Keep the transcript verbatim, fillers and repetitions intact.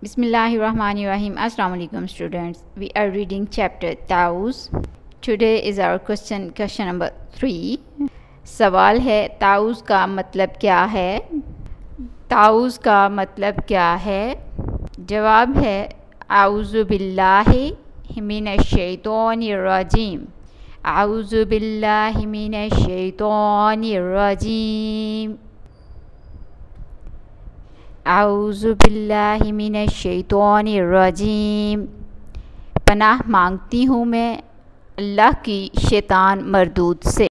Bismillahirrahmanirrahim. Assalamu alaikum students. We are reading chapter Tauz. Today is our question question number three. सवाल है ताउज़ का मतलब क्या है। ताउज़ का मतलब क्या है। जवाब है आऊज़ु बिल्लाहि मिनश शैतानिर रजीम। आऊज़ु बिल्लाहि मिनश शैतानिर रजीम। आऊज़ु बिल्लाहि मिनश शैतानिर रजीम। पनाह मांगती हूँ मैं अल्लाह की शैतान मरदूद से।